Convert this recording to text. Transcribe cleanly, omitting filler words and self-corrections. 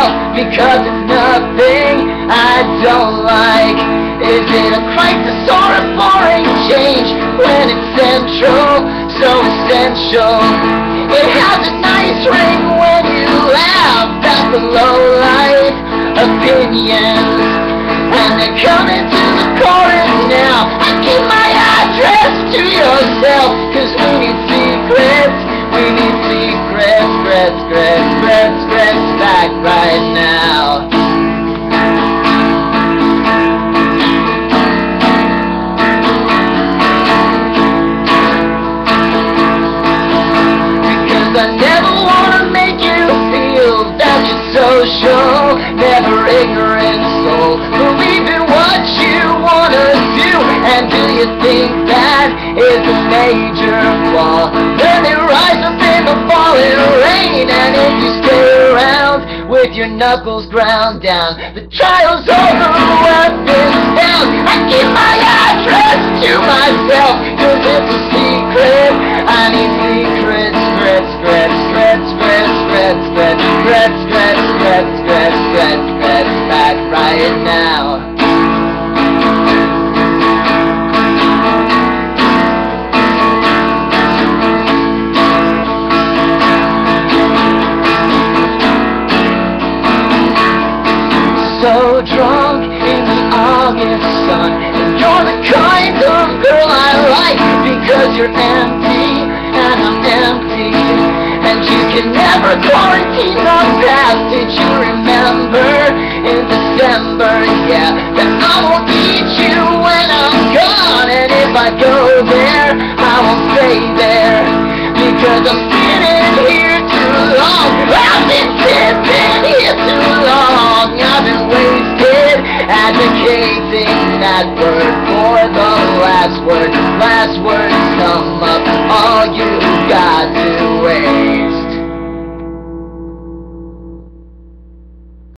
myself, because it's nothing I don't like. Is it a crisis or a boring change when it's central, so essential? It has a nice ring when you laugh at the low-life opinions, and they're coming to the chorus now. I keep my address to yourself, cause we need secrets. We need secrets, back right now. Because I never wanna make you feel that you're social, never ignorant soul. Believe in what you wanna do, and do you think that is a major flaw? Then they rise up in the falling rain, and if you stay around with your knuckles ground down, the trial's over, weapons down. I keep my address to myself, cause it's a secret. I need secrets, back right now. So drunk in the August sun, and you're the kind of girl I like, because you're empty and I'm empty, and you can never quarantine the past. Did you remember in December? Yeah, that I won't need you when I'm gone, and if I go there, I won't stay there, because I'm sitting here too long. I've been sitting here too long. I've been wasted advocating that word for the last word. Last words sum up all you got to wait.